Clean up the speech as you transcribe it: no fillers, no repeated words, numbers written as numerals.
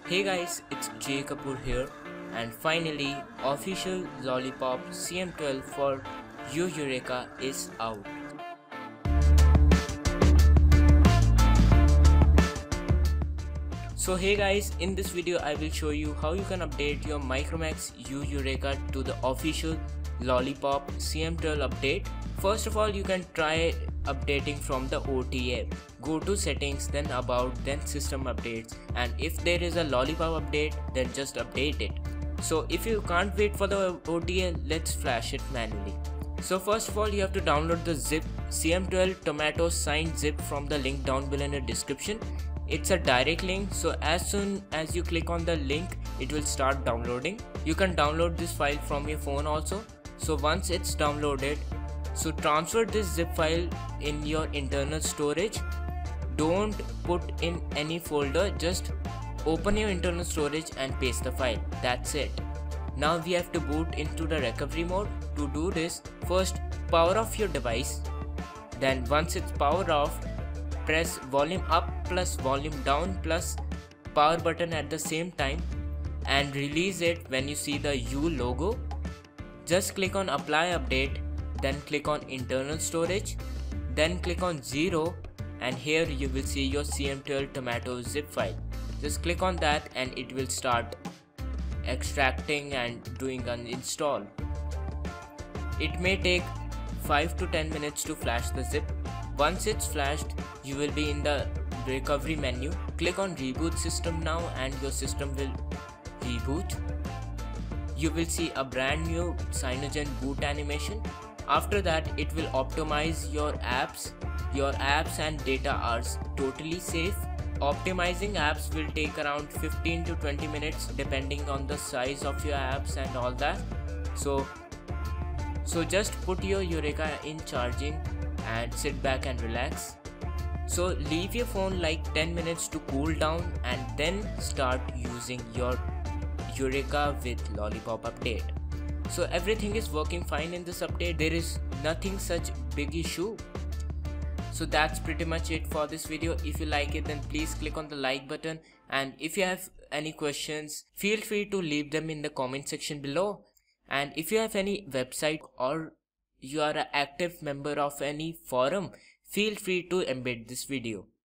Hey guys, it's Yureka-How here, and finally official Lollipop Cm12 for Yu Yureka is out. So hey guys, in this video I will show you how you can update your Micromax Yu Yureka to the official Lollipop Cm12 update. First of all, you can try updating from the OTA. Go to settings, then about, then system updates, and if there is a Lollipop update, then just update it. So if you can't wait for the OTA, let's flash it manually. So first of all, you have to download the zip Cm12 tomato signed zip from the link down below in the description. It's a direct link, so as soon as you click on the link, it will start downloading. You can download this file from your phone also. So once it's downloaded, so transfer this zip file in your internal storage. Don't put in any folder, just open your internal storage and paste the file. That's it. Now we have to boot into the recovery mode. To do this, first power off your device. Then once it's powered off, press volume up plus volume down plus power button at the same time and release it when you see the U logo. Just click on apply update, then click on internal storage, then click on 0, and here you will see your Cm12 tomato zip file. Just click on that and it will start extracting and doing an install. It may take 5 to 10 minutes to flash the zip. Once it's flashed, you will be in the recovery menu. Click on reboot system now and your system will reboot. You will see a brand new Cyanogen boot animation. After that, it will optimize your apps. Your apps and data are totally safe. Optimizing apps will take around 15 to 20 minutes depending on the size of your apps and all that. So just put your Yureka in charging and sit back and relax. So leave your phone like 10 minutes to cool down and then start using your Yureka with Lollipop update. So everything is working fine in this update. There is nothing such big issue. So that's pretty much it for this video. If you like it, then please click on the like button, and if you have any questions, feel free to leave them in the comment section below. And if you have any website or you are an active member of any forum, feel free to embed this video.